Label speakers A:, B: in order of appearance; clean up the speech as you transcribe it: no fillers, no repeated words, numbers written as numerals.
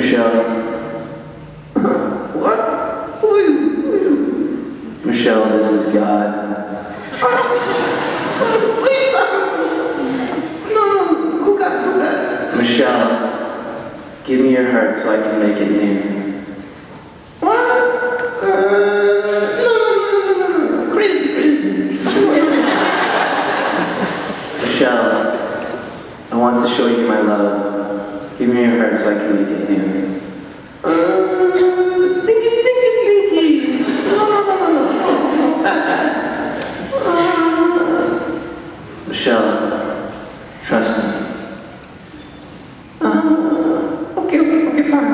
A: Michelle.
B: What? Who are you?
A: Michelle, this is God.
B: What are you talking about? No, who got?
A: Michelle, give me your heart so I can make it new.
B: What? No. Crazy.
A: Michelle, I want to show you my love. Give me your heart so I can make it new.
B: Stinky. No.
A: Michelle, trust me.
B: Okay, fine.